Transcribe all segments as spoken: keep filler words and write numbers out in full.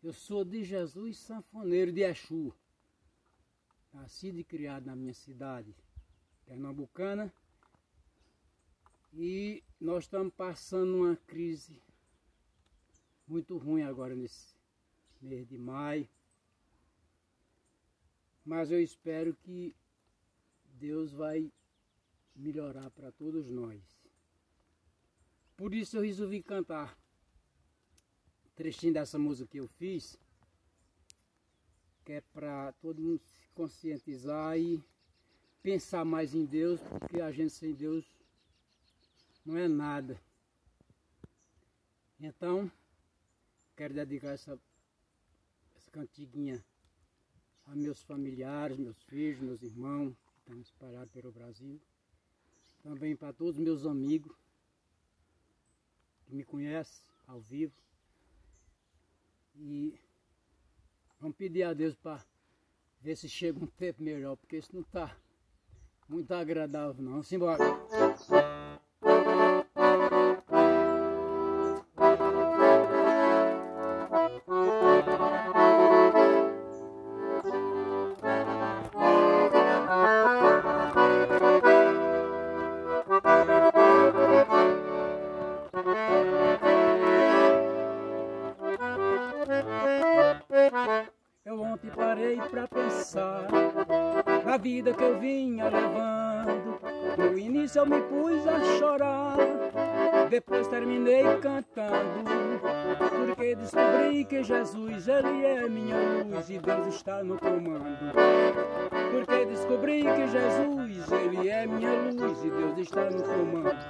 Eu sou de Jesus Sanfoneiro de Exu, nascido e criado na minha cidade pernambucana, e nós estamos passando uma crise muito ruim agora nesse mês de maio, mas eu espero que Deus vai melhorar para todos nós. Por isso eu resolvi cantar um trechinho dessa música que eu fiz, que é para todo mundo se conscientizar e pensar mais em Deus, porque a gente sem Deus não é nada. Então, quero dedicar essa, essa cantiguinha a meus familiares, meus filhos, meus irmãos, que estão espalhados pelo Brasil. Também para todos os meus amigos que me conhecem ao vivo. E vamos pedir a Deus para ver se chega um tempo melhor, porque isso não está muito agradável não. Vamos embora. Eu ontem parei pra pensar na vida que eu vinha levando. No início eu me pus a chorar, depois terminei cantando, porque descobri que Jesus, Ele é minha luz e Deus está no comando. Porque descobri que Jesus, Ele é minha luz e Deus está no comando.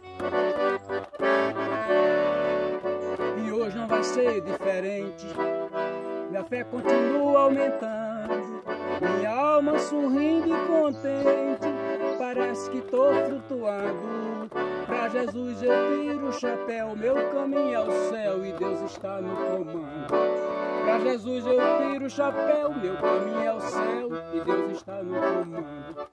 E hoje não vai ser diferente. Minha fé continua aumentando, minha alma sorrindo e contente, parece que estou flutuando. Pra Jesus eu tiro o chapéu, meu caminho é o céu e Deus está no comando. Pra Jesus eu tiro o chapéu, meu caminho é o céu e Deus está no comando.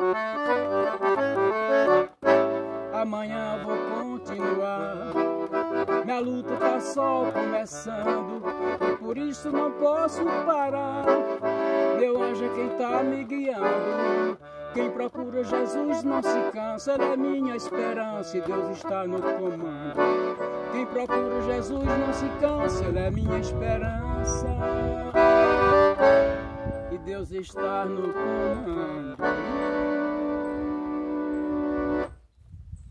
Amanhã vou continuar, minha luta tá só começando, e por isso não posso parar. Meu anjo é quem tá me guiando, quem procura Jesus não se cansa, Ele é minha esperança e Deus está no comando. Quem procura Jesus não se cansa, Ele é minha esperança e Deus está no comando.